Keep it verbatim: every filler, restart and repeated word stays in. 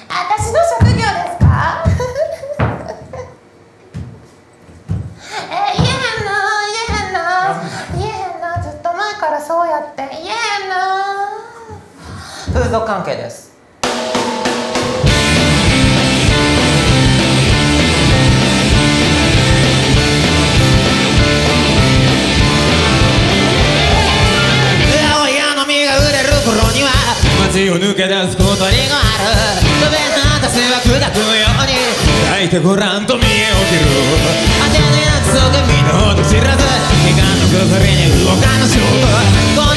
私の職業ですか？え、言えへんな、言えへんな、言えへんな、ずっと前からそうやって言えへんな。風俗関係です。 街を抜け出すことにがある。飛べなたせは砕くように抱いてごらんと見え起きる。果ての約束見たほど知らず時間の崩れに動かぬ証拠。